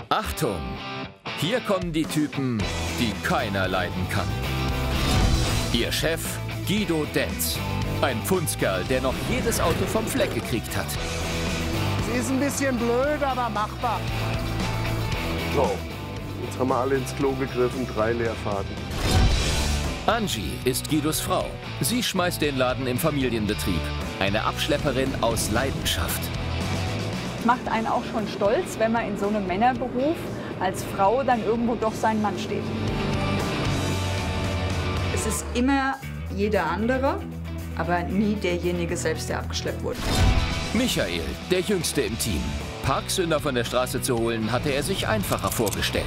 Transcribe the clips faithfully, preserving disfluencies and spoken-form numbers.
Achtung! Hier kommen die Typen, die keiner leiden kann. Ihr Chef Guido Denz. Ein Pfundskerl, der noch jedes Auto vom Fleck gekriegt hat. Sie ist ein bisschen blöd, aber machbar. So, jetzt haben wir alle ins Klo gegriffen, drei Leerfahrten. Angie ist Guidos Frau. Sie schmeißt den Laden im Familienbetrieb. Eine Abschlepperin aus Leidenschaft. Macht einen auch schon stolz, wenn man in so einem Männerberuf als Frau dann irgendwo doch seinen Mann steht. Es ist immer jeder andere, aber nie derjenige selbst, der abgeschleppt wurde. Michael, der Jüngste im Team. Parksünder von der Straße zu holen, hatte er sich einfacher vorgestellt.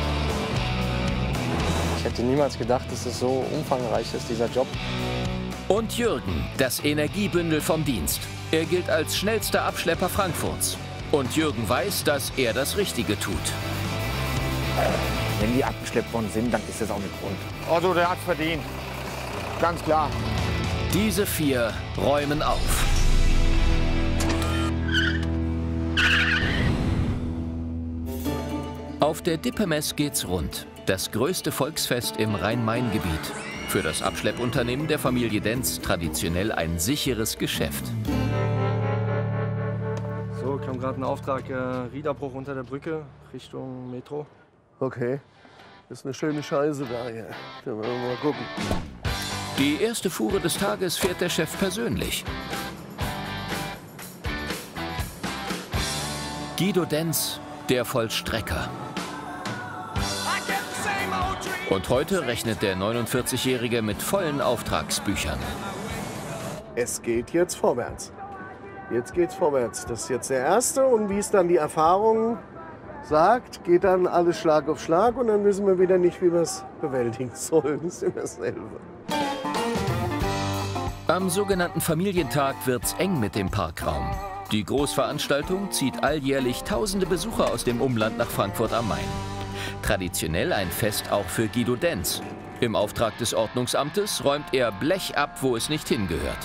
Ich hätte niemals gedacht, dass es so umfangreich ist, dieser Job. Und Jürgen, das Energiebündel vom Dienst. Er gilt als schnellster Abschlepper Frankfurts. Und Jürgen weiß, dass er das Richtige tut. Wenn die abgeschleppt worden sind, dann ist das auch mit Grund. Otto, der hat verdient. Ganz klar. Diese vier räumen auf. Auf der Dippemess geht's rund. Das größte Volksfest im Rhein-Main-Gebiet. Für das Abschleppunternehmen der Familie Denz traditionell ein sicheres Geschäft. So, kam gerade ein Auftrag, äh, Riederbruch unter der Brücke Richtung Metro. Okay, das ist eine schöne Scheiße da hier. Da wollen wir mal gucken. Die erste Fuhre des Tages fährt der Chef persönlich. Guido Denz, der Vollstrecker. Und heute rechnet der neunundvierzigjährige mit vollen Auftragsbüchern. Es geht jetzt vorwärts. Jetzt geht's vorwärts. Das ist jetzt der erste und wie es dann die Erfahrung sagt, geht dann alles Schlag auf Schlag und dann wissen wir wieder nicht, wie wir es bewältigen sollen. Das ist immer dasselbe. Am sogenannten Familientag wird's eng mit dem Parkraum. Die Großveranstaltung zieht alljährlich tausende Besucher aus dem Umland nach Frankfurt am Main. Traditionell ein Fest auch für Guido Denz. Im Auftrag des Ordnungsamtes räumt er Blech ab, wo es nicht hingehört.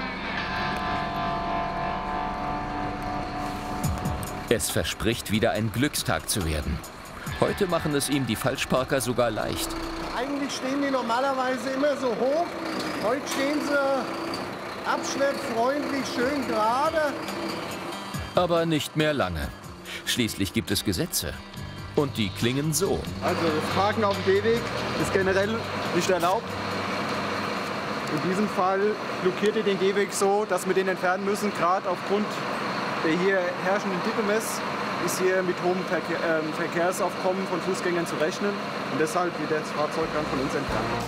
Es verspricht wieder ein Glückstag zu werden. Heute machen es ihm die Falschparker sogar leicht. Eigentlich stehen die normalerweise immer so hoch. Heute stehen sie abschleppfreundlich, schön gerade. Aber nicht mehr lange. Schließlich gibt es Gesetze. Und die klingen so. Also das Parken auf dem Gehweg ist generell nicht erlaubt. In diesem Fall blockiert ihr den Gehweg so, dass wir den entfernen müssen. Gerade aufgrund der hier herrschenden Dippemess ist hier mit hohem Verkehr, äh, Verkehrsaufkommen von Fußgängern zu rechnen. Und deshalb wird das Fahrzeug dann von uns entfernt.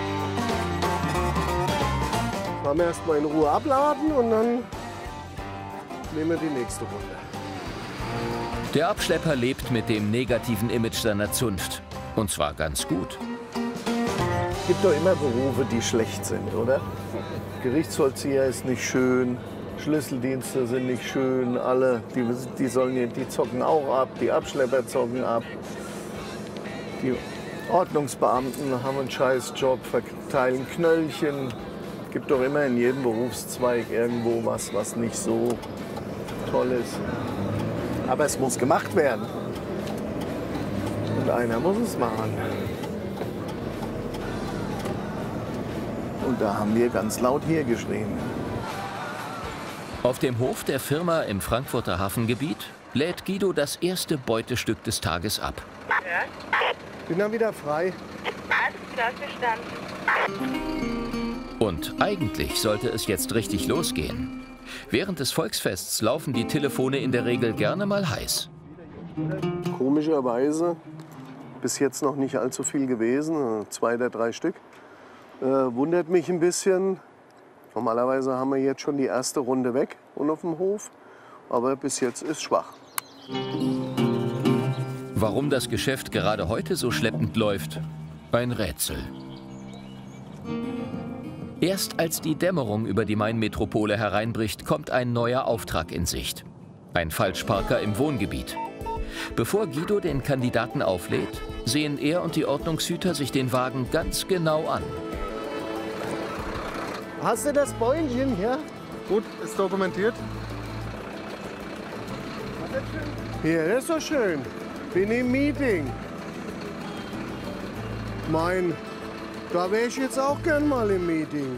Fahren wir erst mal in Ruhe abladen und dann nehmen wir die nächste Runde. Der Abschlepper lebt mit dem negativen Image seiner Zunft. Und zwar ganz gut. Es gibt doch immer Berufe, die schlecht sind, oder? Gerichtsvollzieher ist nicht schön, Schlüsseldienste sind nicht schön, alle, die, die, sollen, die zocken auch ab, die Abschlepper zocken ab. Die Ordnungsbeamten haben einen Scheißjob, verteilen Knöllchen. Es gibt doch immer in jedem Berufszweig irgendwo was, was nicht so toll ist. Aber es muss gemacht werden. Und einer muss es machen. Und da haben wir ganz laut hier geschrien. Auf dem Hof der Firma im Frankfurter Hafengebiet lädt Guido das erste Beutestück des Tages ab. Bin dann wieder frei. Alles klar, verstanden. Und eigentlich sollte es jetzt richtig losgehen. Während des Volksfests laufen die Telefone in der Regel gerne mal heiß. Komischerweise bis jetzt noch nicht allzu viel gewesen, zwei oder drei Stück. Äh, wundert mich ein bisschen. Normalerweise haben wir jetzt schon die erste Runde weg und auf dem Hof, aber bis jetzt ist schwach. Warum das Geschäft gerade heute so schleppend läuft, ein Rätsel. Erst als die Dämmerung über die Main-Metropole hereinbricht, kommt ein neuer Auftrag in Sicht. Ein Falschparker im Wohngebiet. Bevor Guido den Kandidaten auflädt, sehen er und die Ordnungshüter sich den Wagen ganz genau an. Hast du das Bäumchen hier? Gut, ist dokumentiert. Hier, das ist doch schön. Bin im Meeting. Mein, da wäre ich jetzt auch gern mal im Meeting.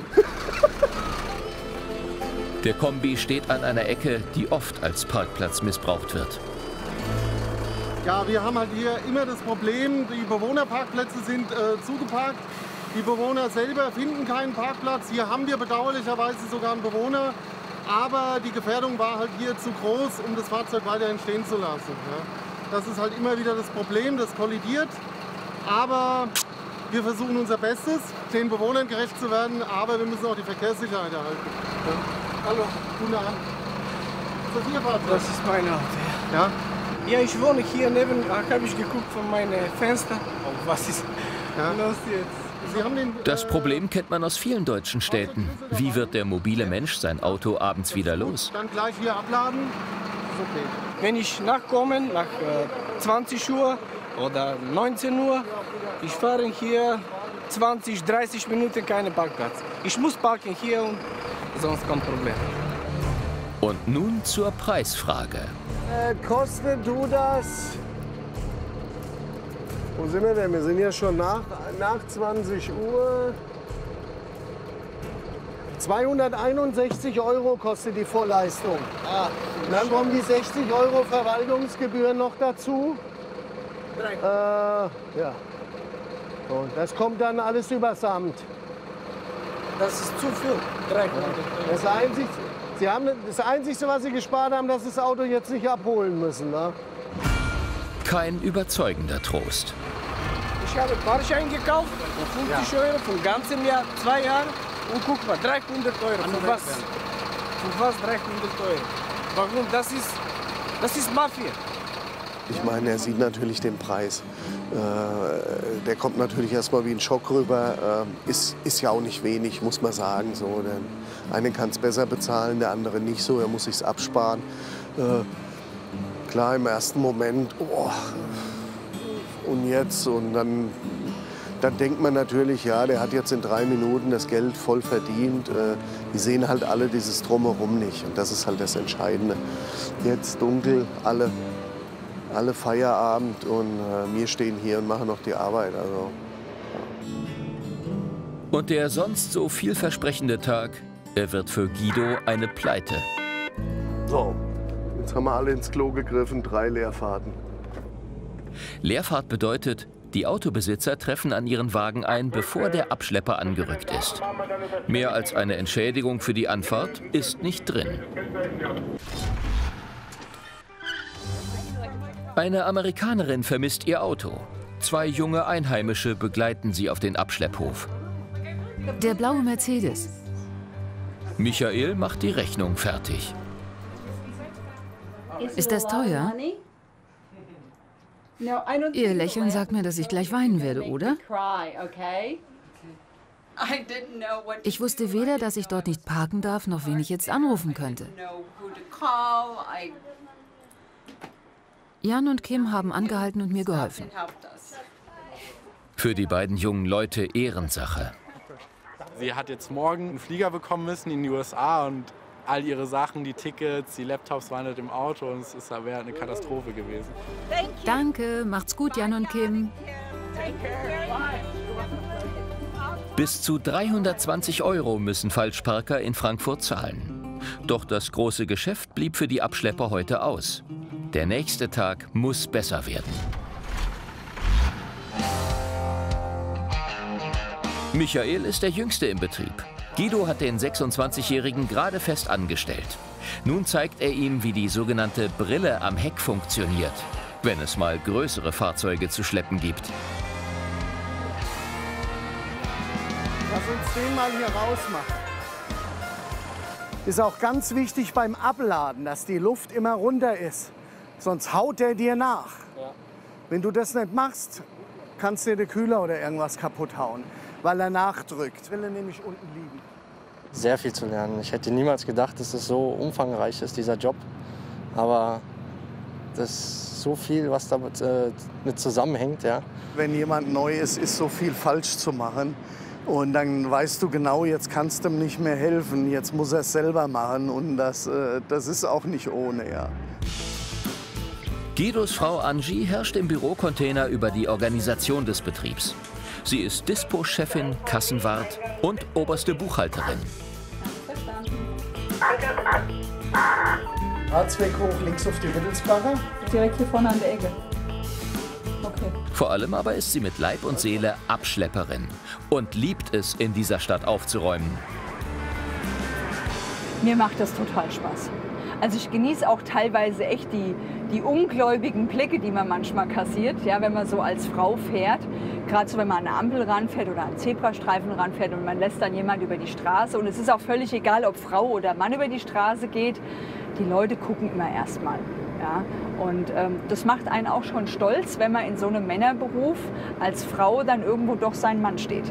Der Kombi steht an einer Ecke, die oft als Parkplatz missbraucht wird. Ja, wir haben halt hier immer das Problem, die Bewohnerparkplätze sind äh, zugeparkt. Die Bewohner selber finden keinen Parkplatz. Hier haben wir bedauerlicherweise sogar einen Bewohner. Aber die Gefährdung war halt hier zu groß, um das Fahrzeug weiterhin stehen zu lassen. Ja. Das ist halt immer wieder das Problem, das kollidiert. Aber wir versuchen unser Bestes, den Bewohnern gerecht zu werden. Aber wir müssen auch die Verkehrssicherheit erhalten. Ja. Hallo, guten Abend. Ist das Ihr Fahrzeug? Das ist mein Auto. Ja? Ja, ich wohne hier neben, da habe ich geguckt von meinem Fenster. Oh, was ist Ja. los jetzt? Sie haben den, Das äh, Problem kennt man aus vielen deutschen Städten. Wie wird der mobile Mensch sein Auto abends wieder los? Dann gleich hier abladen. Ist okay. Wenn ich nachkomme, nach äh, zwanzig Uhr oder neunzehn Uhr, ich fahre hier zwanzig, dreißig Minuten keinen Parkplatz. Ich muss parken hier und sonst kein Problem. Und nun zur Preisfrage. Äh, kostet du das? Wo sind wir denn? Wir sind ja schon nach, nach zwanzig Uhr. zweihunderteinundsechzig Euro kostet die Vorleistung. Ah, Und dann kommen die sechzig Euro Verwaltungsgebühren noch dazu. drei. Äh, ja. So, das kommt dann alles übers Amt. Das ist zu viel. dreihundert Euro. Das Einzige, Sie haben, das Einzige, was Sie gespart haben, dass Sie das Auto jetzt nicht abholen müssen. Ne? Kein überzeugender Trost. Ich habe Porsche eingekauft, für fünfzig Euro, vom ganzen Jahr, zwei Jahre. Und guck mal, dreihundert Euro. Für was? Für was dreihundert Euro? Warum? Das ist, das ist Mafia. Ich meine, er sieht natürlich den Preis. Äh, der kommt natürlich erstmal wie ein Schock rüber. Äh, ist, ist ja auch nicht wenig, muss man sagen. So, der eine kann es besser bezahlen, der andere nicht so. Er muss sich's absparen. Äh, klar, im ersten Moment, oh, und jetzt? Und dann, dann denkt man natürlich, ja, der hat jetzt in drei Minuten das Geld voll verdient. Äh, die sehen halt alle dieses Drumherum nicht. Und das ist halt das Entscheidende. Jetzt dunkel, alle. Alle Feierabend und äh, wir stehen hier und machen noch die Arbeit. Also, ja. Und der sonst so vielversprechende Tag, er wird für Guido eine Pleite. So, jetzt haben wir alle ins Klo gegriffen, drei Leerfahrten. Leerfahrt bedeutet, die Autobesitzer treffen an ihren Wagen ein, bevor der Abschlepper angerückt ist. Mehr als eine Entschädigung für die Anfahrt ist nicht drin. Eine Amerikanerin vermisst ihr Auto. Zwei junge Einheimische begleiten sie auf den Abschlepphof. Der blaue Mercedes. Michael macht die Rechnung fertig. Ist das teuer? Ihr Lächeln sagt mir, dass ich gleich weinen werde, oder? Ich wusste weder, dass ich dort nicht parken darf, noch wen ich jetzt anrufen könnte. Jan und Kim haben angehalten und mir geholfen. Für die beiden jungen Leute Ehrensache. Sie hat jetzt morgen einen Flieger bekommen müssen in die U S A und all ihre Sachen, die Tickets, die Laptops waren halt im Auto und es wäre eine Katastrophe gewesen. Danke, macht's gut, Jan und Kim. Bis zu dreihundertzwanzig Euro müssen Falschparker in Frankfurt zahlen. Doch das große Geschäft blieb für die Abschlepper heute aus. Der nächste Tag muss besser werden. Michael ist der Jüngste im Betrieb. Guido hat den sechsundzwanzigjährigen gerade fest angestellt. Nun zeigt er ihm, wie die sogenannte Brille am Heck funktioniert, wenn es mal größere Fahrzeuge zu schleppen gibt. Lass uns den mal hier rausmachen. Ist auch ganz wichtig beim Abladen, dass die Luft immer runter ist. Sonst haut der dir nach. Ja. Wenn du das nicht machst, kannst dir der Kühler oder irgendwas kaputt hauen, weil er nachdrückt. Will er nämlich unten liegen. Sehr viel zu lernen. Ich hätte niemals gedacht, dass es so umfangreich ist, dieser Job. Aber das ist so viel, was damit äh, mit zusammenhängt. Ja. Wenn jemand neu ist, ist so viel falsch zu machen. Und dann weißt du genau, jetzt kannst du ihm nicht mehr helfen. Jetzt muss er es selber machen. Und das, äh, das ist auch nicht ohne, ja. Guidos Frau Angie herrscht im Bürocontainer über die Organisation des Betriebs. Sie ist Dispo-Chefin, Kassenwart und oberste Buchhalterin. Fahrtsweg hoch, links auf die Wittelsbacher. Direkt hier vorne an der Ecke. Okay. Vor allem aber ist sie mit Leib und Seele Abschlepperin und liebt es, in dieser Stadt aufzuräumen. Mir macht das total Spaß. Also ich genieße auch teilweise echt die, die ungläubigen Blicke, die man manchmal kassiert, ja, wenn man so als Frau fährt. Gerade so, wenn man an eine Ampel ranfährt oder an Zebrastreifen ranfährt und man lässt dann jemand über die Straße. Und es ist auch völlig egal, ob Frau oder Mann über die Straße geht. Die Leute gucken immer erstmal. Ja. Und ähm, das macht einen auch schon stolz, wenn man in so einem Männerberuf als Frau dann irgendwo doch sein Mann steht.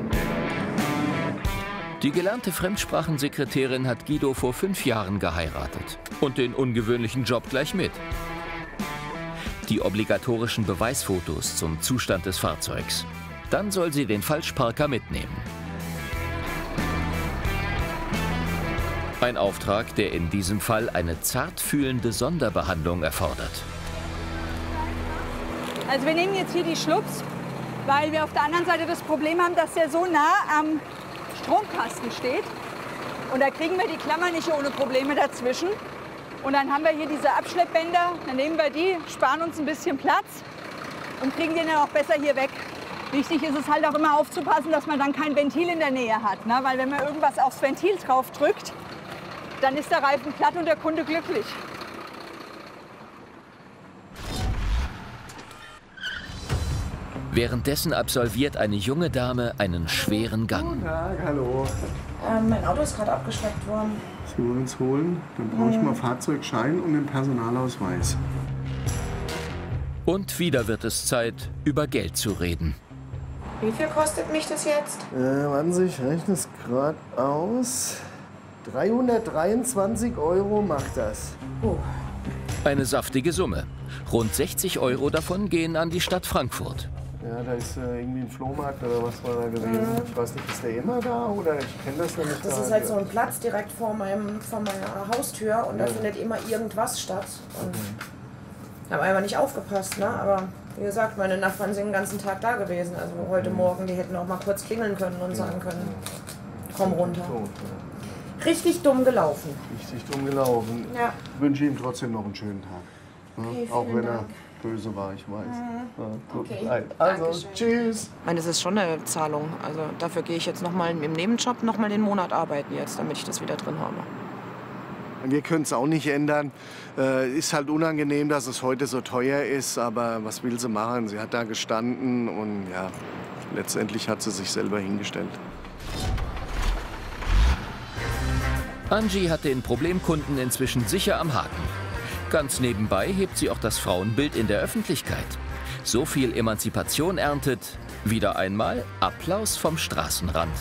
Die gelernte Fremdsprachensekretärin hat Guido vor fünf Jahren geheiratet. Und den ungewöhnlichen Job gleich mit. Die obligatorischen Beweisfotos zum Zustand des Fahrzeugs. Dann soll sie den Falschparker mitnehmen. Ein Auftrag, der in diesem Fall eine zartfühlende Sonderbehandlung erfordert. Also wir nehmen jetzt hier die Schlups, weil wir auf der anderen Seite das Problem haben, dass der so nah am Stromkasten steht. Und da kriegen wir die Klammer nicht ohne Probleme dazwischen. Und dann haben wir hier diese Abschleppbänder, dann nehmen wir die, sparen uns ein bisschen Platz und kriegen den dann auch besser hier weg. Wichtig ist es halt auch immer aufzupassen, dass man dann kein Ventil in der Nähe hat. Ne? Weil wenn man irgendwas aufs Ventil drauf drückt, dann ist der Reifen platt und der Kunde glücklich. Währenddessen absolviert eine junge Dame einen schweren Gang. Guten Tag, hallo. Ähm, mein Auto ist gerade abgeschleppt worden. Sie wollen es holen? Dann brauche ich mal Fahrzeugschein und den Personalausweis. Und wieder wird es Zeit, über Geld zu reden. Wie viel kostet mich das jetzt? Äh, warten Sie, ich rechne es gerade aus. dreihundertdreiundzwanzig Euro macht das. Oh. Eine saftige Summe. Rund sechzig Euro davon gehen an die Stadt Frankfurt. Ja, da ist äh, irgendwie ein Flohmarkt oder was war da gewesen. Mhm. Ich weiß nicht, ist der immer da oder ich kenne das nämlich. Das da. ist halt so ein Platz direkt vor, meinem, vor meiner Haustür und ja. Da findet immer irgendwas statt. Und okay. Ich habe einfach nicht aufgepasst, ne? Aber wie gesagt, meine Nachbarn sind den ganzen Tag da gewesen. Also heute mhm. Morgen, die hätten auch mal kurz klingeln können und sagen können, komm runter. Tot, ja. Richtig dumm gelaufen. Richtig dumm gelaufen. Ja. Ich wünsche ihm trotzdem noch einen schönen Tag. Okay, auch wenn er Dank. böse war, ich weiß. Mhm. Ja, gut. Okay. Also, Dankeschön. Tschüss. Ich meine, das ist schon eine Zahlung. Also dafür gehe ich jetzt noch mal im Nebenjob noch mal den Monat arbeiten jetzt, damit ich das wieder drin habe. Wir können es auch nicht ändern. Äh, ist halt unangenehm, dass es heute so teuer ist, aber was will sie machen? Sie hat da gestanden und ja, letztendlich hat sie sich selber hingestellt. Angie hat den Problemkunden inzwischen sicher am Haken. Ganz nebenbei hebt sie auch das Frauenbild in der Öffentlichkeit. So viel Emanzipation erntet, wieder einmal Applaus vom Straßenrand.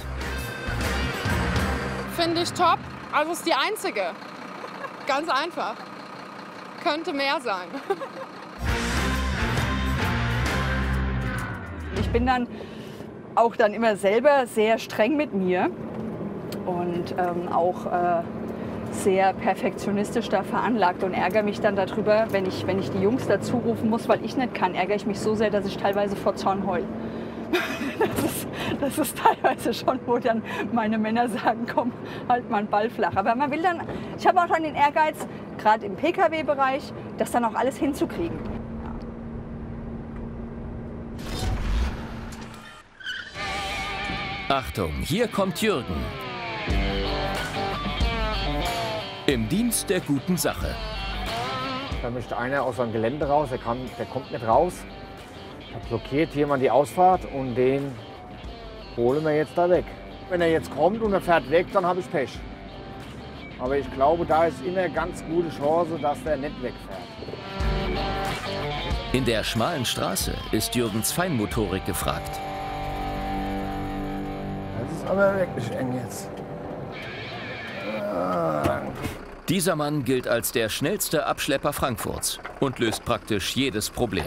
Finde ich top. Also ist die einzige. Ganz einfach. Könnte mehr sein. Ich bin dann auch dann immer selber sehr streng mit mir und ähm, auch äh, sehr perfektionistisch da veranlagt und ärgere mich dann darüber, wenn ich, wenn ich die Jungs dazu rufen muss, weil ich nicht kann, ärgere ich mich so sehr, dass ich teilweise vor Zorn heule. Das ist, das ist teilweise schon, wo dann meine Männer sagen, komm, halt mal einen Ball flach. Aber man will dann, ich habe auch dann den Ehrgeiz, gerade im P K W-Bereich, das dann auch alles hinzukriegen. Achtung, hier kommt Jürgen. Im Dienst der guten Sache. Da möchte einer aus seinem Gelände raus, der, kann, der kommt nicht raus. Da blockiert jemand die Ausfahrt und den holen wir jetzt da weg. Wenn er jetzt kommt und er fährt weg, dann habe ich Pech. Aber ich glaube, da ist immer eine ganz gute Chance, dass der nicht wegfährt. In der schmalen Straße ist Jürgens Feinmotorik gefragt. Das ist aber wirklich eng jetzt. Ah. Dieser Mann gilt als der schnellste Abschlepper Frankfurts und löst praktisch jedes Problem.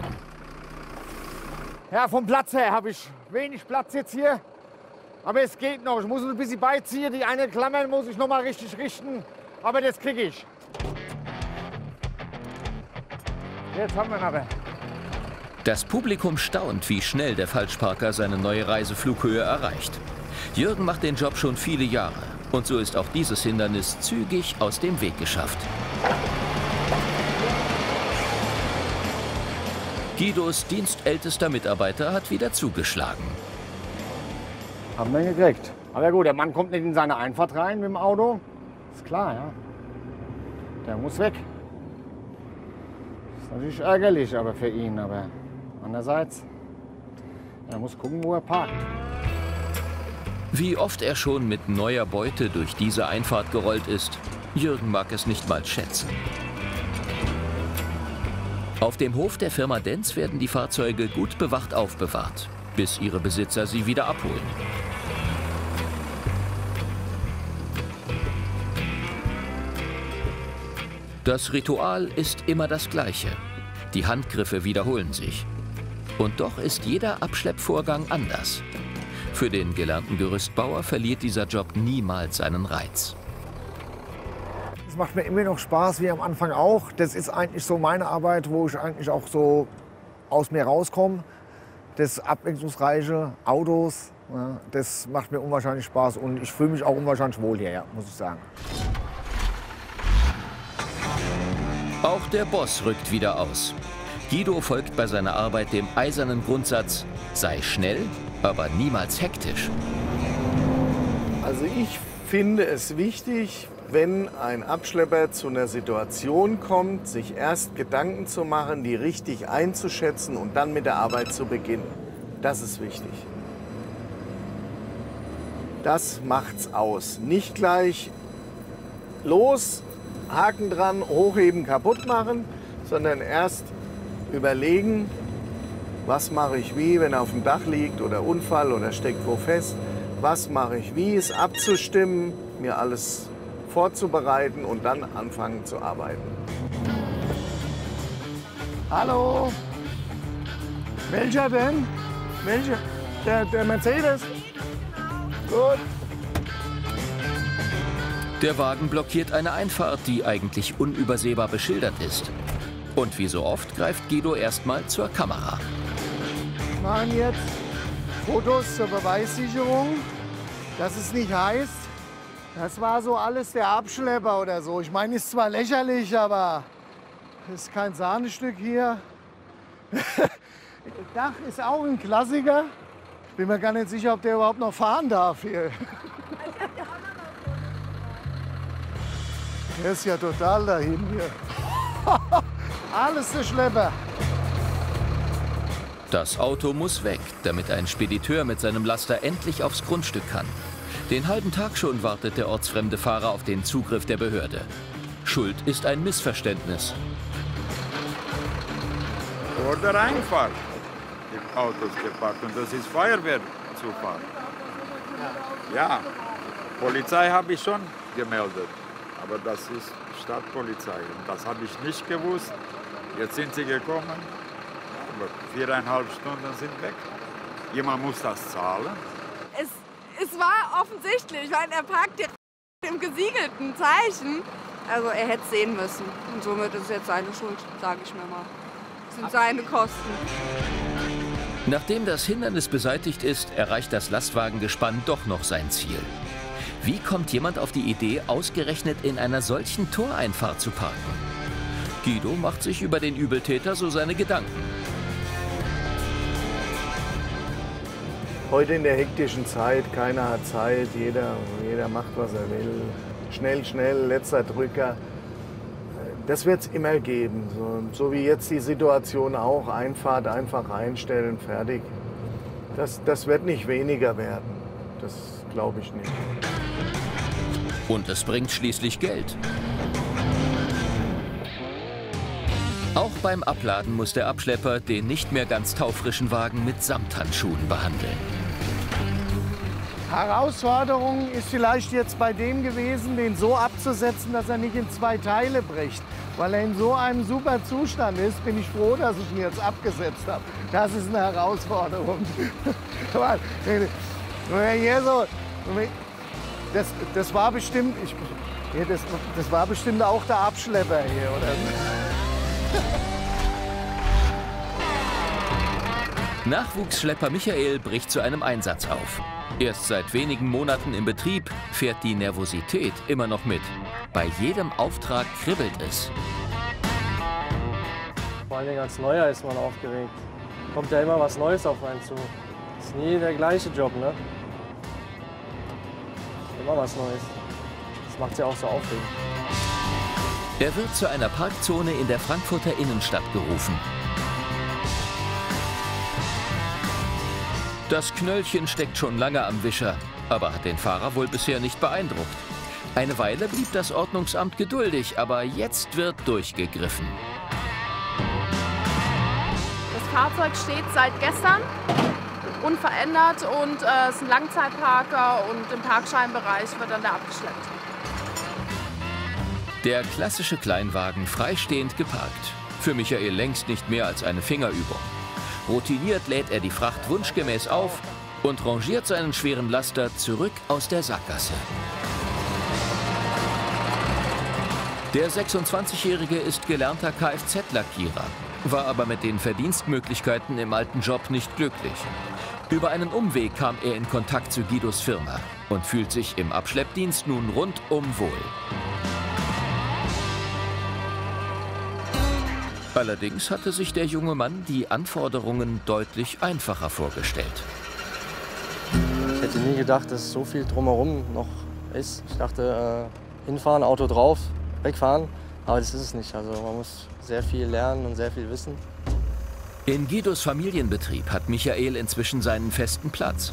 Ja, vom Platz her habe ich wenig Platz jetzt hier. Aber es geht noch. Ich muss ein bisschen beiziehen. Die eine Klammer muss ich noch mal richtig richten. Aber das kriege ich. Jetzt haben wir nachher. Das Publikum staunt, wie schnell der Falschparker seine neue Reiseflughöhe erreicht. Jürgen macht den Job schon viele Jahre. Und so ist auch dieses Hindernis zügig aus dem Weg geschafft. Guidos dienstältester Mitarbeiter hat wieder zugeschlagen. Haben wir ihn gekriegt. Aber gut, der Mann kommt nicht in seine Einfahrt rein mit dem Auto. Ist klar, ja. Der muss weg. Ist natürlich ärgerlich aber für ihn, aber andererseits, er muss gucken, wo er parkt. Wie oft er schon mit neuer Beute durch diese Einfahrt gerollt ist, Jürgen mag es nicht mal schätzen. Auf dem Hof der Firma Denz werden die Fahrzeuge gut bewacht aufbewahrt, bis ihre Besitzer sie wieder abholen. Das Ritual ist immer das gleiche. Die Handgriffe wiederholen sich. Und doch ist jeder Abschleppvorgang anders. Für den gelernten Gerüstbauer verliert dieser Job niemals seinen Reiz. Es macht mir immer noch Spaß, wie am Anfang auch. Das ist eigentlich so meine Arbeit, wo ich eigentlich auch so aus mir rauskomme. Das abwechslungsreiche Autos, ja, das macht mir unwahrscheinlich Spaß. Und ich fühle mich auch unwahrscheinlich wohl hier, ja, muss ich sagen. Auch der Boss rückt wieder aus. Guido folgt bei seiner Arbeit dem eisernen Grundsatz, sei schnell, aber niemals hektisch. Also ich finde es wichtig, wenn ein Abschlepper zu einer Situation kommt, sich erst Gedanken zu machen, die richtig einzuschätzen und dann mit der Arbeit zu beginnen. Das ist wichtig. Das macht's aus. Nicht gleich los, Haken dran, hochheben, kaputt machen, sondern erst überlegen, was mache ich wie, wenn er auf dem Dach liegt oder Unfall oder steckt wo fest. Was mache ich wie, es abzustimmen, mir alles vorzubereiten und dann anfangen zu arbeiten. Hallo? Welcher denn? Welcher? Der, der Mercedes? Gut. Der Wagen blockiert eine Einfahrt, die eigentlich unübersehbar beschildert ist. Und wie so oft greift Guido erstmal zur Kamera. Wir machen jetzt Fotos zur Beweissicherung, dass es nicht heißt, das war so alles der Abschlepper oder so. Ich meine, ist zwar lächerlich, aber es ist kein Sahnestück hier. Das Dach ist auch ein Klassiker. Ich bin mir gar nicht sicher, ob der überhaupt noch fahren darf hier. Der ist ja total dahin hier. Alles der Schlepper. Das Auto muss weg, damit ein Spediteur mit seinem Laster endlich aufs Grundstück kann. Den halben Tag schon wartet der ortsfremde Fahrer auf den Zugriff der Behörde. Schuld ist ein Missverständnis. Vor der Einfahrt die Autos geparkt und das ist Feuerwehrzufahrt. Ja, Polizei habe ich schon gemeldet, aber das ist Stadtpolizei und das habe ich nicht gewusst. Jetzt sind sie gekommen, aber viereinhalb Stunden sind weg. Jemand muss das zahlen. Es, es war offensichtlich, weil er parkt direkt im gesiegelten Zeichen. Also er hätte es sehen müssen. Und somit ist es jetzt seine Schuld, sage ich mir mal. Das sind seine Kosten. Nachdem das Hindernis beseitigt ist, erreicht das Lastwagengespann doch noch sein Ziel. Wie kommt jemand auf die Idee, ausgerechnet in einer solchen Toreinfahrt zu parken? Guido macht sich über den Übeltäter so seine Gedanken. Heute in der hektischen Zeit, keiner hat Zeit, jeder, jeder macht, was er will. Schnell, schnell, letzter Drücker. Das wird es immer geben. So, so wie jetzt die Situation auch. Einfahrt einfach einstellen, fertig. Das, das wird nicht weniger werden. Das glaube ich nicht. Und es bringt schließlich Geld. Auch beim Abladen muss der Abschlepper den nicht mehr ganz taufrischen Wagen mit Samthandschuhen behandeln. Herausforderung ist vielleicht jetzt bei dem gewesen, den so abzusetzen, dass er nicht in zwei Teile bricht. Weil er in so einem super Zustand ist, bin ich froh, dass ich ihn jetzt abgesetzt habe. Das ist eine Herausforderung. Hier so, das, das war bestimmt, ich, das, das war bestimmt auch der Abschlepper hier, oder? Nachwuchsschlepper Michael bricht zu einem Einsatz auf. Erst seit wenigen Monaten im Betrieb fährt die Nervosität immer noch mit. Bei jedem Auftrag kribbelt es. Vor allem als Neuer ist man aufgeregt. Kommt ja immer was Neues auf einen zu. Ist nie der gleiche Job, ne? Immer was Neues. Das macht ja auch so aufregend. Er wird zu einer Parkzone in der Frankfurter Innenstadt gerufen. Das Knöllchen steckt schon lange am Wischer, aber hat den Fahrer wohl bisher nicht beeindruckt. Eine Weile blieb das Ordnungsamt geduldig, aber jetzt wird durchgegriffen. Das Fahrzeug steht seit gestern unverändert und es äh, ist ein Langzeitparker und im Parkscheinbereich wird dann da abgeschleppt. Der klassische Kleinwagen freistehend geparkt. Für Michael längst nicht mehr als eine Fingerübung. Routiniert lädt er die Fracht wunschgemäß auf und rangiert seinen schweren Laster zurück aus der Sackgasse. Der sechsundzwanzigjährige ist gelernter Kfz-Lackierer, war aber mit den Verdienstmöglichkeiten im alten Job nicht glücklich. Über einen Umweg kam er in Kontakt zu Guidos Firma und fühlt sich im Abschleppdienst nun rundum wohl. Allerdings hatte sich der junge Mann die Anforderungen deutlich einfacher vorgestellt. Ich hätte nie gedacht, dass so viel drumherum noch ist. Ich dachte, äh, hinfahren, Auto drauf, wegfahren, aber das ist es nicht. Also man muss sehr viel lernen und sehr viel wissen. In Guidos Familienbetrieb hat Michael inzwischen seinen festen Platz.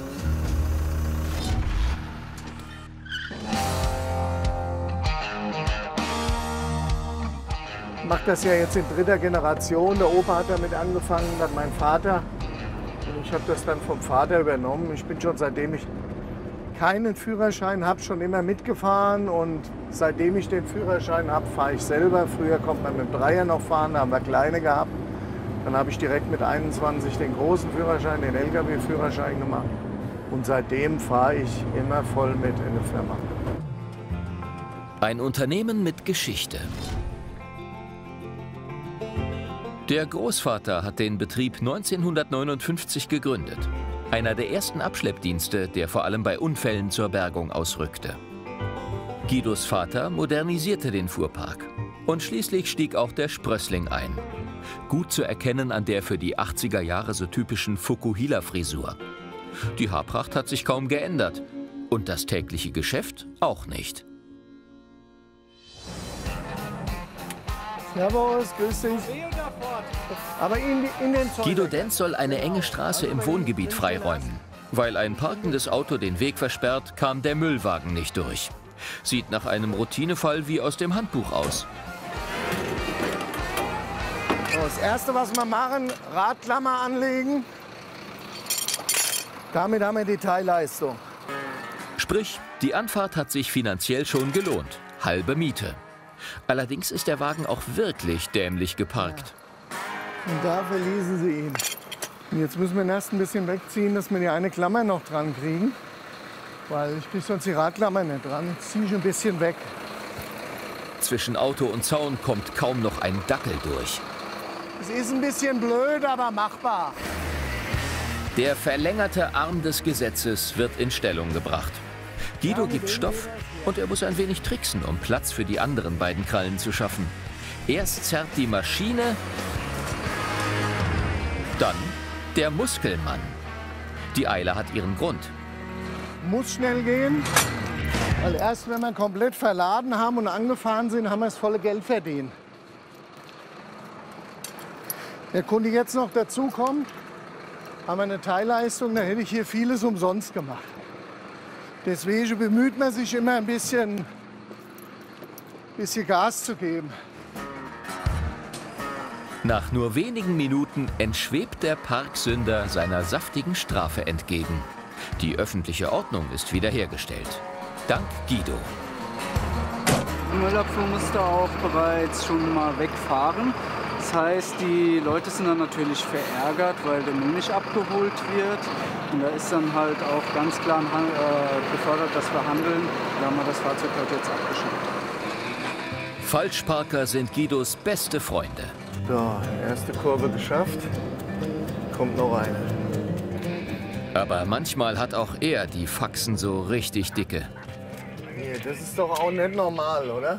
Ich mache das ja jetzt in dritter Generation. Der Opa hat damit angefangen, dann mein Vater. Und ich habe das dann vom Vater übernommen. Ich bin schon, seitdem ich keinen Führerschein habe, schon immer mitgefahren. Und seitdem ich den Führerschein habe, fahre ich selber. Früher konnte man mit dem Dreier noch fahren, da haben wir kleine gehabt. Dann habe ich direkt mit einundzwanzig den großen Führerschein, den L K W-Führerschein gemacht. Und seitdem fahre ich immer voll mit in der Firma. Ein Unternehmen mit Geschichte. Der Großvater hat den Betrieb neunzehnhundertneunundfünfzig gegründet. Einer der ersten Abschleppdienste, der vor allem bei Unfällen zur Bergung ausrückte. Guidos Vater modernisierte den Fuhrpark. Und schließlich stieg auch der Sprössling ein. Gut zu erkennen an der für die achtziger Jahre so typischen Fukuhila-Frisur. Die Haarpracht hat sich kaum geändert. Und das tägliche Geschäft auch nicht. Servus, grüß dich. Aber in, in den Zoll Guido Denz soll eine enge Straße im Wohngebiet freiräumen. Weil ein parkendes Auto den Weg versperrt, kam der Müllwagen nicht durch. Sieht nach einem Routinefall wie aus dem Handbuch aus. So, das Erste, was wir machen, Radklammer anlegen. Damit haben wir Detailleistung. Sprich, die Anfahrt hat sich finanziell schon gelohnt. Halbe Miete. Allerdings ist der Wagen auch wirklich dämlich geparkt. Und da verließen sie ihn. Und jetzt müssen wir ihn erst ein bisschen wegziehen, dass wir die eine Klammer noch dran kriegen. Weil ich kriege sonst die Radklammer nicht dran. Jetzt ziehe ich ein bisschen weg. Zwischen Auto und Zaun kommt kaum noch ein Dackel durch. Es ist ein bisschen blöd, aber machbar. Der verlängerte Arm des Gesetzes wird in Stellung gebracht. Guido gibt Stoff und er muss ein wenig tricksen, um Platz für die anderen beiden Krallen zu schaffen. Erst zerrt die Maschine, dann der Muskelmann. Die Eile hat ihren Grund. Muss schnell gehen, weil erst wenn wir komplett verladen haben und angefahren sind, haben wir das volle Geld verdient. Der Kunde jetzt noch dazu kommt, haben wir eine Teilleistung, da hätte ich hier vieles umsonst gemacht. Deswegen bemüht man sich immer ein bisschen, bisschen Gas zu geben. Nach nur wenigen Minuten entschwebt der Parksünder seiner saftigen Strafe entgegen. Die öffentliche Ordnung ist wiederhergestellt. Dank Guido. Der Müllabfuhr musste auch bereits schon mal wegfahren. Das heißt, die Leute sind dann natürlich verärgert, weil der Müll nicht abgeholt wird. Und da ist dann halt auch ganz klar äh, gefordert, dass wir handeln. Da haben wir das Fahrzeug heute jetzt abgeschleppt. Falschparker sind Guidos beste Freunde. So, erste Kurve geschafft. kommt noch eine. Aber manchmal hat auch er die Faxen so richtig dicke. Hier, das ist doch auch nicht normal, oder?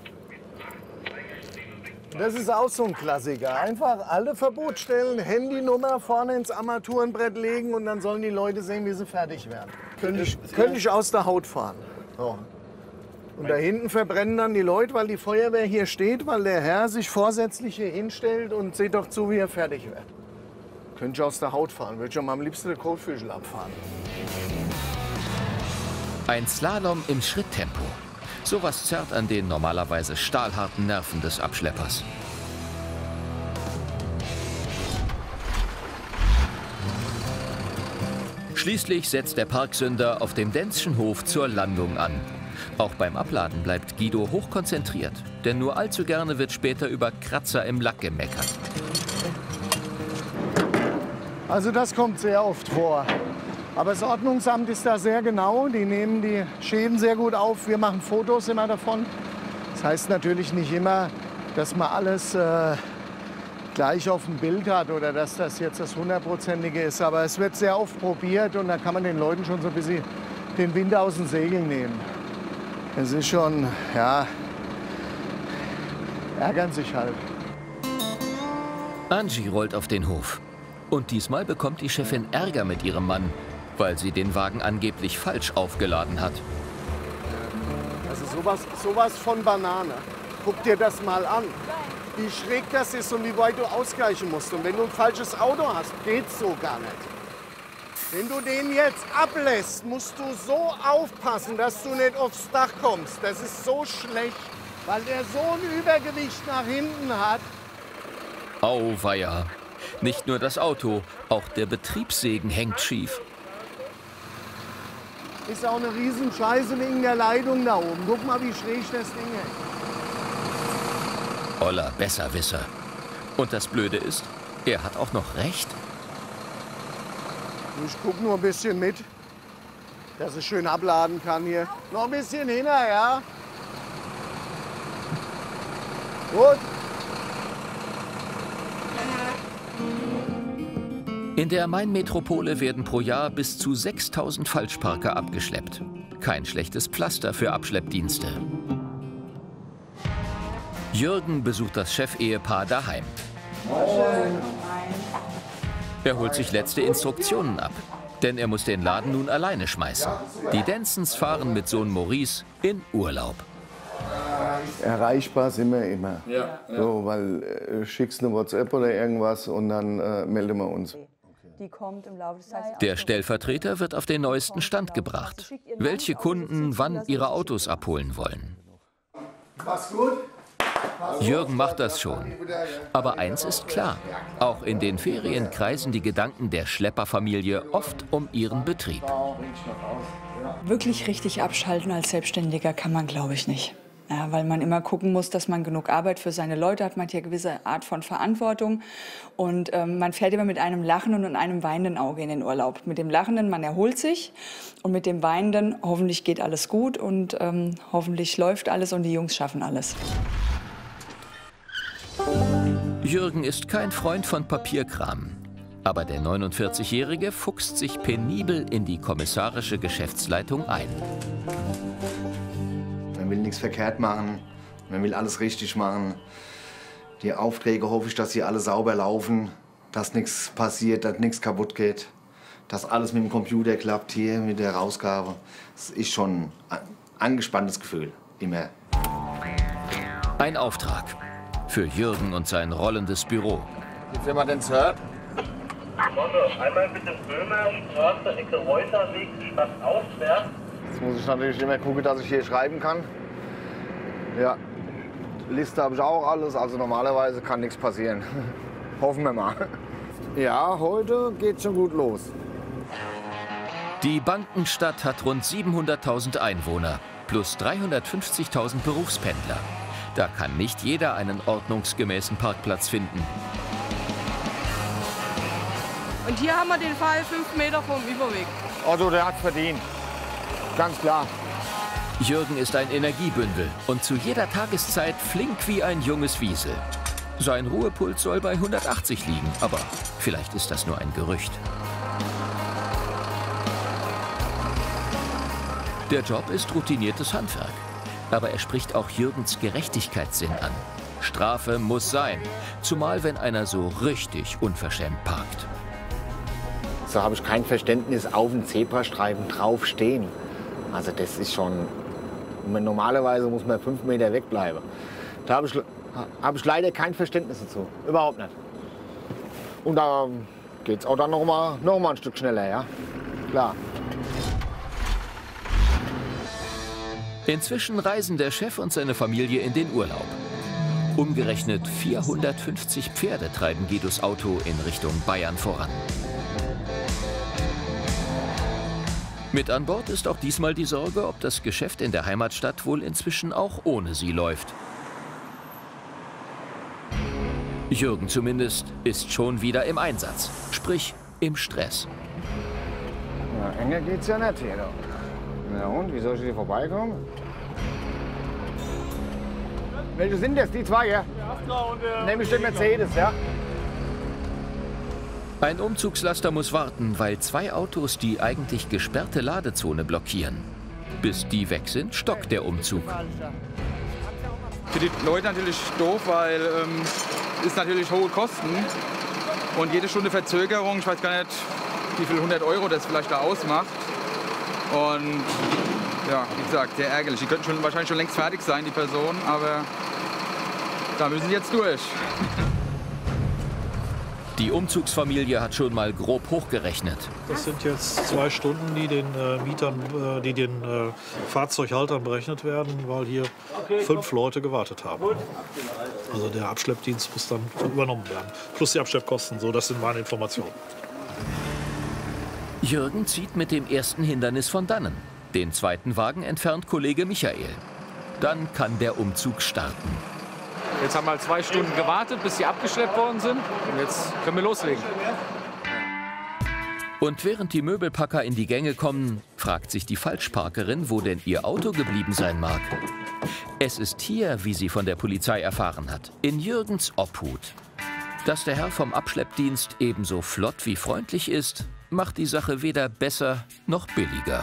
Das ist auch so ein Klassiker. Einfach alle Verbotsstellen, Handynummer vorne ins Armaturenbrett legen und dann sollen die Leute sehen, wie sie fertig werden. Könnte ich, könnte ich aus der Haut fahren. So. Und da hinten verbrennen dann die Leute, weil die Feuerwehr hier steht, weil der Herr sich vorsätzlich hier hinstellt und seht doch zu, wie er fertig wird. Könnte ich aus der Haut fahren, würde ich am liebsten den Kotflügel abfahren. Ein Slalom im Schritttempo. Sowas zerrt an den normalerweise stahlharten Nerven des Abschleppers. Schließlich setzt der Parksünder auf dem Denzschen Hof zur Landung an. Auch beim Abladen bleibt Guido hochkonzentriert, denn nur allzu gerne wird später über Kratzer im Lack gemeckert. Also das kommt sehr oft vor. Aber das Ordnungsamt ist da sehr genau. Die nehmen die Schäden sehr gut auf. Wir machen Fotos immer davon. Das heißt natürlich nicht immer, dass man alles äh, gleich auf dem Bild hat oder dass das jetzt das hundertprozentige ist. Aber es wird sehr oft probiert und da kann man den Leuten schon so ein bisschen den Wind aus den Segeln nehmen. Es ist schon, ja, ärgern sich halt. Angie rollt auf den Hof. Und diesmal bekommt die Chefin Ärger mit ihrem Mann, weil sie den Wagen angeblich falsch aufgeladen hat. Also sowas, sowas von Banane. Guck dir das mal an, wie schräg das ist und wie weit du ausgleichen musst. Und wenn du ein falsches Auto hast, geht's so gar nicht. Wenn du den jetzt ablässt, musst du so aufpassen, dass du nicht aufs Dach kommst. Das ist so schlecht, weil der so ein Übergewicht nach hinten hat. Auweia. Nicht nur das Auto, auch der Betriebssegen hängt schief. Ist auch eine Riesenscheiße wegen der Leitung da oben. Guck mal, wie schräg das Ding hängt. Oller Besserwisser. Und das Blöde ist, er hat auch noch recht. Ich guck nur ein bisschen mit, dass es schön abladen kann hier. Noch ein bisschen hinter, ja? Gut. In der Main-Metropole werden pro Jahr bis zu sechstausend Falschparker abgeschleppt. Kein schlechtes Pflaster für Abschleppdienste. Jürgen besucht das Chefehepaar daheim. Er holt sich letzte Instruktionen ab, denn er muss den Laden nun alleine schmeißen. Die Denzens fahren mit Sohn Maurice in Urlaub. Erreichbar sind wir immer. Ja, ja. So, weil äh, schickst eine WhatsApp oder irgendwas und dann äh, melden wir uns. Die kommt im Laufe des Tages. Der Stellvertreter wird auf den neuesten Stand gebracht. Welche Kunden wann ihre Autos abholen wollen. Mach's gut. Jürgen macht das schon. Aber eins ist klar, auch in den Ferien kreisen die Gedanken der Schlepperfamilie oft um ihren Betrieb. Wirklich richtig abschalten als Selbstständiger kann man, glaube ich, nicht. Ja, weil man immer gucken muss, dass man genug Arbeit für seine Leute hat. Man hat ja eine gewisse Art von Verantwortung. Und ähm, man fährt immer mit einem lachenden und einem weinenden Auge in den Urlaub. Mit dem lachenden, man erholt sich. Und mit dem weinenden, hoffentlich geht alles gut. Und ähm, hoffentlich läuft alles und die Jungs schaffen alles. Jürgen ist kein Freund von Papierkram. Aber der neunundvierzigjährige fuchst sich penibel in die kommissarische Geschäftsleitung ein. Man will nichts verkehrt machen, man will alles richtig machen. Die Aufträge hoffe ich, dass sie alle sauber laufen, dass nichts passiert, dass nichts kaputt geht, dass alles mit dem Computer klappt hier mit der Herausgabe. Das ist schon ein angespanntes Gefühl, immer. Ein Auftrag für Jürgen und sein rollendes Büro. Jetzt sehen wir den Sir. Einmal bitte Böhmer, Straße, Ecke Reuterweg, Stadt auswärts. Jetzt muss ich natürlich immer gucken, dass ich hier schreiben kann. Ja, Liste habe ich auch alles, also normalerweise kann nichts passieren. Hoffen wir mal. Ja, heute geht's schon gut los. Die Bankenstadt hat rund siebenhunderttausend Einwohner plus dreihundertfünfzigtausend Berufspendler. Da kann nicht jeder einen ordnungsgemäßen Parkplatz finden. Und hier haben wir den Fall fünf Meter vom Überweg. Also der hat verdient. Ganz klar. Jürgen ist ein Energiebündel und zu jeder Tageszeit flink wie ein junges Wiesel. Sein Ruhepuls soll bei hundertachtzig liegen, aber vielleicht ist das nur ein Gerücht. Der Job ist routiniertes Handwerk, aber er spricht auch Jürgens Gerechtigkeitssinn an. Strafe muss sein, zumal wenn einer so richtig unverschämt parkt. So habe ich kein Verständnis, auf dem Zebrastreifen draufstehen. Also das ist schon, normalerweise muss man fünf Meter wegbleiben. Da habe ich, habe ich leider kein Verständnis dazu, überhaupt nicht. Und da geht es auch dann noch mal, noch mal ein Stück schneller, ja, klar. Inzwischen reisen der Chef und seine Familie in den Urlaub. Umgerechnet vierhundertfünfzig Pferde treiben Guidos Auto in Richtung Bayern voran. Mit an Bord ist auch diesmal die Sorge, ob das Geschäft in der Heimatstadt wohl inzwischen auch ohne sie läuft. Jürgen zumindest ist schon wieder im Einsatz, sprich im Stress. Ja, enger geht's ja nicht hier. Na und, wie soll ich hier vorbeikommen? Welche sind das, die zwei, ja? Nämlich den Mercedes, ja? Ein Umzugslaster muss warten, weil zwei Autos die eigentlich gesperrte Ladezone blockieren. Bis die weg sind, stockt der Umzug. Für die Leute natürlich doof, weil ähm, ist natürlich hohe Kosten. Und jede Stunde Verzögerung, ich weiß gar nicht, wie viel hundert Euro das vielleicht da ausmacht. Und ja, wie gesagt, sehr ärgerlich. Die könnten schon, wahrscheinlich schon längst fertig sein, die Personen, aber da müssen sie jetzt durch. Die Umzugsfamilie hat schon mal grob hochgerechnet. Das sind jetzt zwei Stunden, die den äh, Mietern, äh, die den äh, Fahrzeughaltern berechnet werden, weil hier fünf Leute gewartet haben. Also der Abschleppdienst muss dann übernommen werden. Plus die Abschleppkosten, so, das sind meine Informationen. Jürgen zieht mit dem ersten Hindernis von dannen. Den zweiten Wagen entfernt Kollege Michael. Dann kann der Umzug starten. Jetzt haben wir halt zwei Stunden gewartet, bis sie abgeschleppt worden sind. Und jetzt können wir loslegen. Und während die Möbelpacker in die Gänge kommen, fragt sich die Falschparkerin, wo denn ihr Auto geblieben sein mag. Es ist hier, wie sie von der Polizei erfahren hat, in Jürgens Obhut. Dass der Herr vom Abschleppdienst ebenso flott wie freundlich ist, macht die Sache weder besser noch billiger.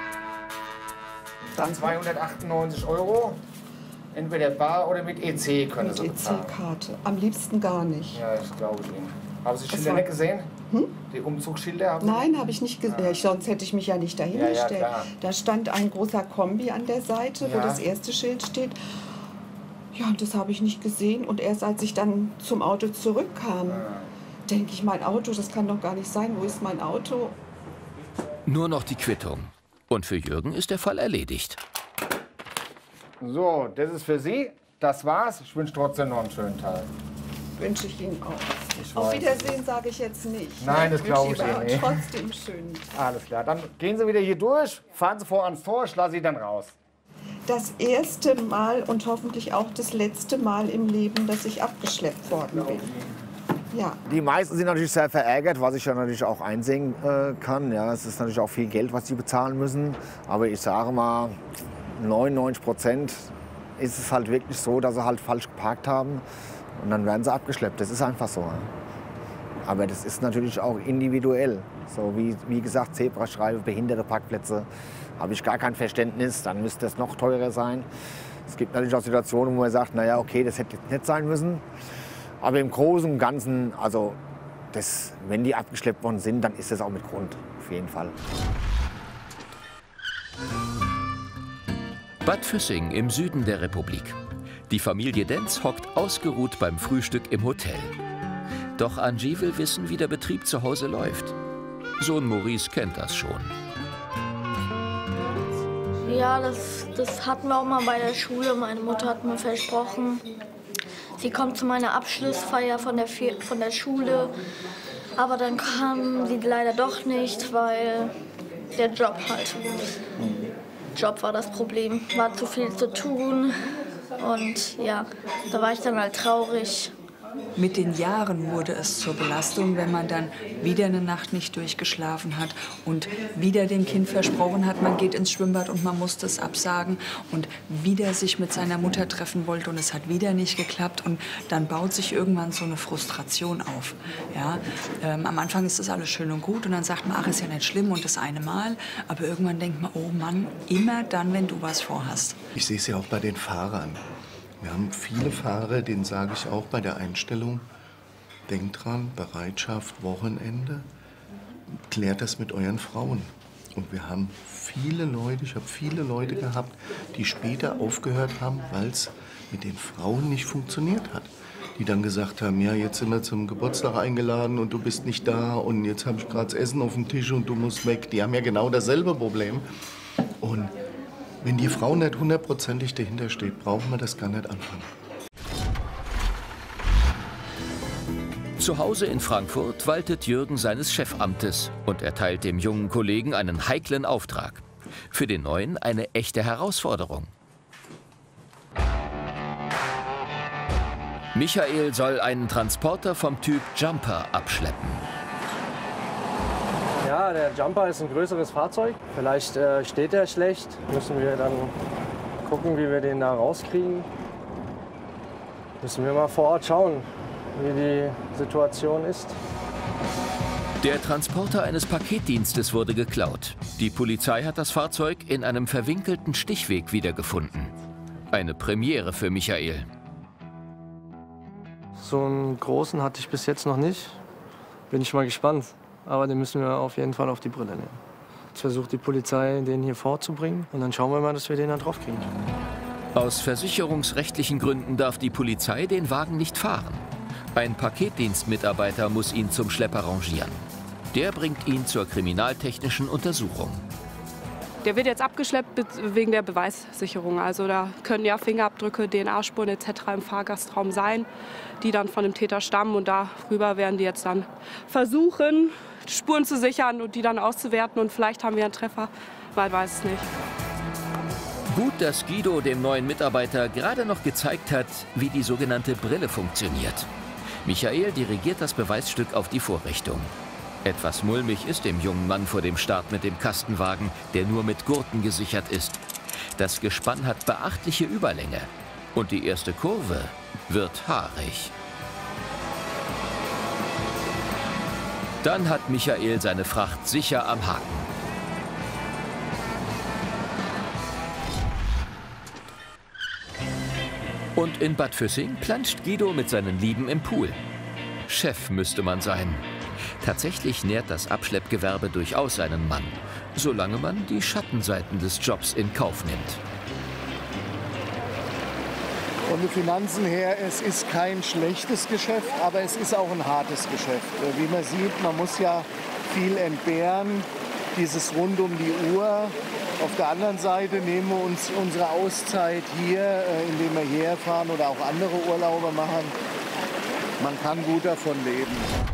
Dann zweihundertachtundneunzig Euro. Entweder bar oder mit E C können Sie bezahlen. Mit E C-Karte. Am liebsten gar nicht. Ja, das glaube ich Ihnen. Haben Sie Schilder nicht gesehen? Hm? Die Umzugsschilder haben Sie? Nein, habe ich nicht gesehen. Ja. Sonst hätte ich mich ja nicht dahingestellt. Ja, ja, da stand ein großer Kombi an der Seite, ja, wo das erste Schild steht. Ja, und das habe ich nicht gesehen. Und erst als ich dann zum Auto zurückkam, ja, denke ich, mein Auto, das kann doch gar nicht sein. Wo ist mein Auto? Nur noch die Quittung. Und für Jürgen ist der Fall erledigt. So, das ist für Sie. Das war's. Ich wünsche trotzdem noch einen schönen Tag. Wünsche ich Ihnen auch. Ich Auf Wiedersehen sage ich jetzt nicht. Nein, das glaube ich Ihnen nicht. Trotzdem schön. Alles klar. Dann gehen Sie wieder hier durch, fahren Sie vor ans Tor, ich lasse Sie dann raus. Das erste Mal und hoffentlich auch das letzte Mal im Leben, dass ich abgeschleppt worden bin. Ja. Die meisten sind natürlich sehr verärgert, was ich ja natürlich auch einsehen äh, kann. Ja, es ist natürlich auch viel Geld, was sie bezahlen müssen. Aber ich sage mal, neunundneunzig Prozent ist es halt wirklich so, dass sie halt falsch geparkt haben und dann werden sie abgeschleppt. Das ist einfach so. Aber das ist natürlich auch individuell. So wie, wie gesagt, Zebrastreifen, behinderte Parkplätze, habe ich gar kein Verständnis. Dann müsste das noch teurer sein. Es gibt natürlich auch Situationen, wo man sagt, naja, okay, das hätte nicht sein müssen. Aber im Großen und Ganzen, also das, wenn die abgeschleppt worden sind, dann ist das auch mit Grund, auf jeden Fall. Bad Füssing im Süden der Republik. Die Familie Denz hockt ausgeruht beim Frühstück im Hotel. Doch Angie will wissen, wie der Betrieb zu Hause läuft. Sohn Maurice kennt das schon. Ja, das, das hatten wir auch mal bei der Schule. Meine Mutter hat mir versprochen, sie kommt zu meiner Abschlussfeier von der, von der Schule. Aber dann kam sie leider doch nicht, weil der Job halt. Job war das Problem, war zu viel zu tun und ja, da war ich dann halt traurig. mit den Jahren wurde es zur Belastung, wenn man dann wieder eine Nacht nicht durchgeschlafen hat und wieder dem Kind versprochen hat, man geht ins Schwimmbad und man musste es absagen und wieder sich mit seiner Mutter treffen wollte und es hat wieder nicht geklappt. Und dann baut sich irgendwann so eine Frustration auf. Ja? Ähm, am Anfang ist das alles schön und gut und dann sagt man, ach, ist ja nicht schlimm und das eine Mal. Aber irgendwann denkt man, oh Mann, immer dann, wenn du was vorhast. Ich sehe es ja auch bei den Fahrern. Wir haben viele Fahrer, denen sage ich auch bei der Einstellung, denkt dran, Bereitschaft, Wochenende, klärt das mit euren Frauen. Und wir haben viele Leute, ich habe viele Leute gehabt, die später aufgehört haben, weil es mit den Frauen nicht funktioniert hat. Die dann gesagt haben, ja, jetzt sind wir zum Geburtstag eingeladen und du bist nicht da und jetzt habe ich gerade das Essen auf dem Tisch und du musst weg. Die haben ja genau dasselbe Problem. Und wenn die Frau nicht hundertprozentig dahinter steht, brauchen wir das gar nicht anfangen. Zu Hause in Frankfurt waltet Jürgen seines Chefamtes und erteilt dem jungen Kollegen einen heiklen Auftrag. Für den Neuen eine echte Herausforderung. Michael soll einen Transporter vom Typ Jumper abschleppen. Ja, der Jumper ist ein größeres Fahrzeug. Vielleicht äh, steht er schlecht. Müssen wir dann gucken, wie wir den da rauskriegen. Müssen wir mal vor Ort schauen, wie die Situation ist. Der Transporter eines Paketdienstes wurde geklaut. Die Polizei hat das Fahrzeug in einem verwinkelten Stichweg wiedergefunden. Eine Premiere für Michael. So einen großen hatte ich bis jetzt noch nicht. Bin ich mal gespannt. Aber den müssen wir auf jeden Fall auf die Brille nehmen. Jetzt versucht die Polizei, den hier vorzubringen. Und dann schauen wir mal, dass wir den da drauf kriegen. Aus versicherungsrechtlichen Gründen darf die Polizei den Wagen nicht fahren. Ein Paketdienstmitarbeiter muss ihn zum Schlepper rangieren. Der bringt ihn zur kriminaltechnischen Untersuchung. Der wird jetzt abgeschleppt wegen der Beweissicherung. Also da können ja Fingerabdrücke, D N A-Spuren et cetera im Fahrgastraum sein, die dann von dem Täter stammen. Und darüber werden die jetzt dann versuchen, Spuren zu sichern und die dann auszuwerten. Und vielleicht haben wir einen Treffer, man weiß es nicht. Gut, dass Guido dem neuen Mitarbeiter gerade noch gezeigt hat, wie die sogenannte Brille funktioniert. Michael dirigiert das Beweisstück auf die Vorrichtung. Etwas mulmig ist dem jungen Mann vor dem Start mit dem Kastenwagen, der nur mit Gurten gesichert ist. Das Gespann hat beachtliche Überlänge. Und die erste Kurve wird haarig. Dann hat Michael seine Fracht sicher am Haken. Und in Bad Füssing planscht Guido mit seinen Lieben im Pool. Chef müsste man sein. Tatsächlich nährt das Abschleppgewerbe durchaus einen Mann, solange man die Schattenseiten des Jobs in Kauf nimmt. Von den Finanzen her, es ist kein schlechtes Geschäft, aber es ist auch ein hartes Geschäft. Wie man sieht, man muss ja viel entbehren, dieses rund um die Uhr. Auf der anderen Seite nehmen wir uns unsere Auszeit hier, indem wir hierher fahren oder auch andere Urlaube machen. Man kann gut davon leben.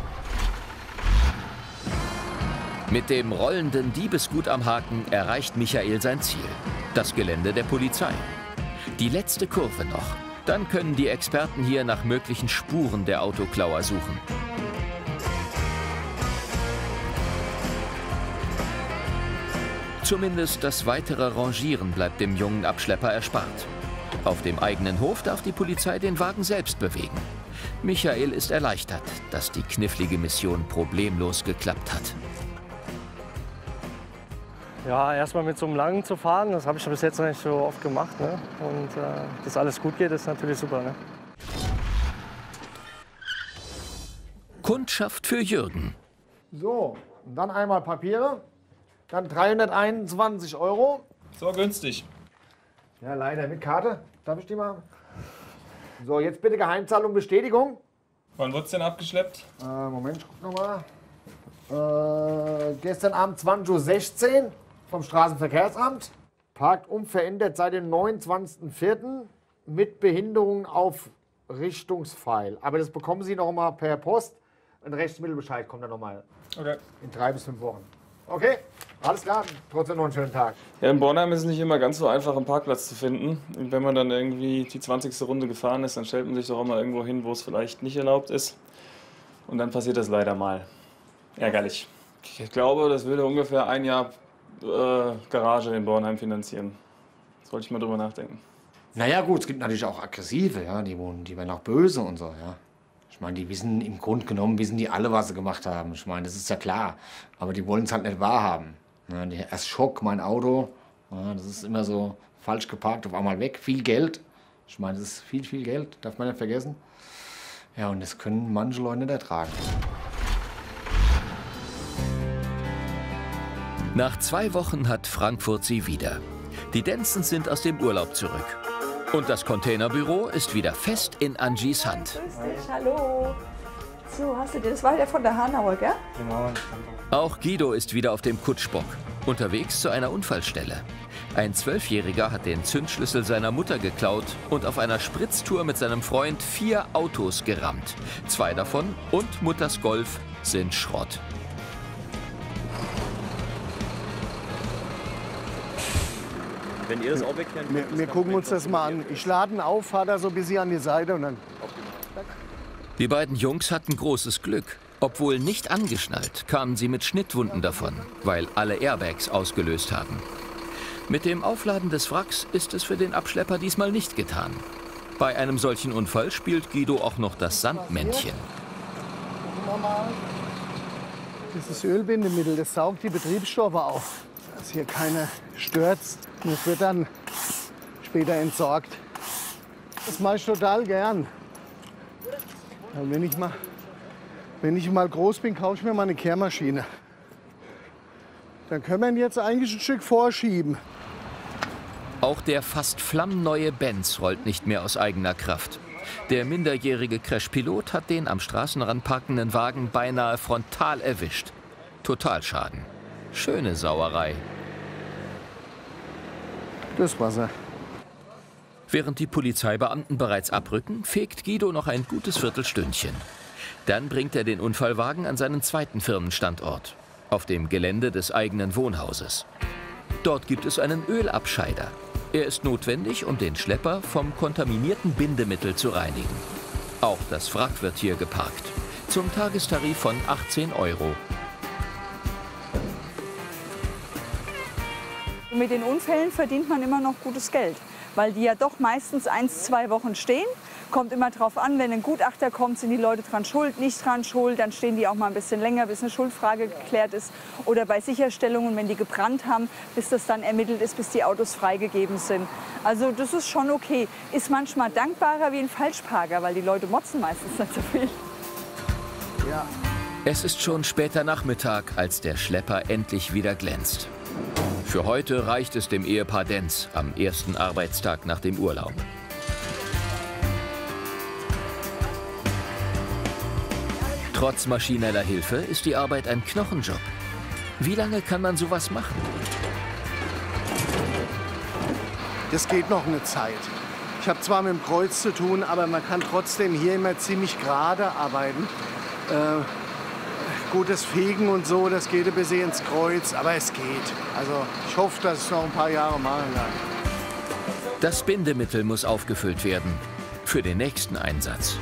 Mit dem rollenden Diebesgut am Haken erreicht Michael sein Ziel, das Gelände der Polizei. Die letzte Kurve noch. Dann können die Experten hier nach möglichen Spuren der Autoklauer suchen. Zumindest das weitere Rangieren bleibt dem jungen Abschlepper erspart. Auf dem eigenen Hof darf die Polizei den Wagen selbst bewegen. Michael ist erleichtert, dass die knifflige Mission problemlos geklappt hat. Ja, erstmal mit so einem Langen zu fahren, das habe ich bis jetzt noch nicht so oft gemacht. Ne? Und äh, dass alles gut geht, ist natürlich super. Ne? Kundschaft für Jürgen. So, und dann einmal Papiere. Dann dreihunderteinundzwanzig Euro. So günstig. Ja, leider mit Karte. Darf ich die mal? So, jetzt bitte Geheimzahlung, Bestätigung. Wann wird es denn abgeschleppt? Äh, Moment, ich guck nochmal. Äh, gestern Abend zwanzig Uhr sechzehn vom Straßenverkehrsamt. Parkt unverändert seit dem neunundzwanzigsten vierten mit Behinderung auf Richtungspfeil. Aber das bekommen Sie noch mal per Post. Ein Rechtsmittelbescheid kommt dann noch mal. Okay. In drei bis fünf Wochen. Okay, alles klar. Trotzdem noch einen schönen Tag. Ja, in Bornheim ist es nicht immer ganz so einfach, einen Parkplatz zu finden. Und wenn man dann irgendwie die zwanzigste Runde gefahren ist, dann stellt man sich doch auch mal irgendwo hin, wo es vielleicht nicht erlaubt ist. Und dann passiert das leider mal. Ärgerlich. Ich glaube, das würde ungefähr ein Jahr äh, Garage in Bornheim finanzieren. Sollte ich mal drüber nachdenken. Naja gut, es gibt natürlich auch Aggressive, ja, die, die werden auch böse und so. Ja. Ich meine, die wissen im Grunde genommen, wissen die alle, was sie gemacht haben. Ich meine, das ist ja klar. Aber die wollen es halt nicht wahrhaben. Ja, die, erst Schock, mein Auto. Ja, das ist immer so falsch geparkt, auf einmal weg. Viel Geld. Ich meine, das ist viel, viel Geld, darf man nicht vergessen. Ja, und das können manche Leute nicht ertragen. Nach zwei Wochen hat Frankfurt sie wieder. Die Denzens sind aus dem Urlaub zurück. Und das Containerbüro ist wieder fest in Angies Hand. Grüß dich, hallo. So, hast du dir, das war der von der Hanauer, gell? Genau. Auch Guido ist wieder auf dem Kutschbock, unterwegs zu einer Unfallstelle. Ein Zwölfjähriger hat den Zündschlüssel seiner Mutter geklaut und auf einer Spritztour mit seinem Freund vier Autos gerammt. Zwei davon und Mutters Golf sind Schrott. Wenn ihr das auch wegkönnt, Wir, wir gucken uns das mal an. Ich lade ihn auf, fahre da so ein bisschen an die Seite und dann... Die beiden Jungs hatten großes Glück. Obwohl nicht angeschnallt, kamen sie mit Schnittwunden davon, weil alle Airbags ausgelöst haben. Mit dem Aufladen des Wracks ist es für den Abschlepper diesmal nicht getan. Bei einem solchen Unfall spielt Guido auch noch das Sandmännchen. Das ist Ölbindemittel, das saugt die Betriebsstoffe auf. Dass hier keiner stürzt. Das wird dann später entsorgt. Das mache ich total gern. Und wenn ich mal, wenn ich mal groß bin, kaufe ich mir mal eine Kehrmaschine. Dann können wir ihn jetzt eigentlich ein Stück vorschieben. Auch der fast flammneue Benz rollt nicht mehr aus eigener Kraft. Der minderjährige Crash-Pilot hat den am Straßenrand parkenden Wagen beinahe frontal erwischt. Totalschaden. Schöne Sauerei. Das Wasser. Während die Polizeibeamten bereits abrücken, fegt Guido noch ein gutes Viertelstündchen. Dann bringt er den Unfallwagen an seinen zweiten Firmenstandort, auf dem Gelände des eigenen Wohnhauses. Dort gibt es einen Ölabscheider. Er ist notwendig, um den Schlepper vom kontaminierten Bindemittel zu reinigen. Auch das Wrack wird hier geparkt, zum Tagestarif von achtzehn Euro. Mit den Unfällen verdient man immer noch gutes Geld, weil die ja doch meistens eins, zwei Wochen stehen. Kommt immer drauf an, wenn ein Gutachter kommt, sind die Leute dran schuld, nicht dran schuld. Dann stehen die auch mal ein bisschen länger, bis eine Schuldfrage geklärt ist. Oder bei Sicherstellungen, wenn die gebrannt haben, bis das dann ermittelt ist, bis die Autos freigegeben sind. Also das ist schon okay. Ist manchmal dankbarer wie ein Falschparker, weil die Leute motzen meistens nicht so viel. Ja. Es ist schon später Nachmittag, als der Schlepper endlich wieder glänzt. Für heute reicht es dem Ehepaar Denz am ersten Arbeitstag nach dem Urlaub. Trotz maschineller Hilfe ist die Arbeit ein Knochenjob. Wie lange kann man sowas machen? Das geht noch eine Zeit. Ich habe zwar mit dem Kreuz zu tun, aber man kann trotzdem hier immer ziemlich gerade arbeiten. Äh, Gutes Fegen und so, das geht ein bisschen ins Kreuz, aber es geht. Also ich hoffe, dass ich es noch ein paar Jahre machen kann. Das Bindemittel muss aufgefüllt werden für den nächsten Einsatz.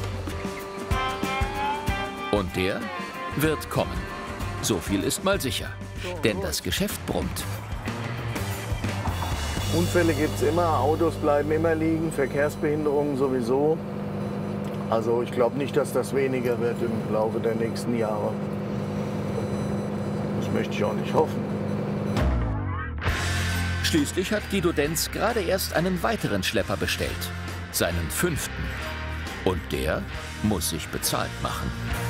Und der wird kommen. So viel ist mal sicher, denn das Geschäft brummt. Unfälle gibt es immer, Autos bleiben immer liegen, Verkehrsbehinderungen sowieso. Also ich glaube nicht, dass das weniger wird im Laufe der nächsten Jahre. Das möchte ich auch nicht hoffen. Schließlich hat Guido Denz gerade erst einen weiteren Schlepper bestellt. Seinen fünften. Und der muss sich bezahlt machen.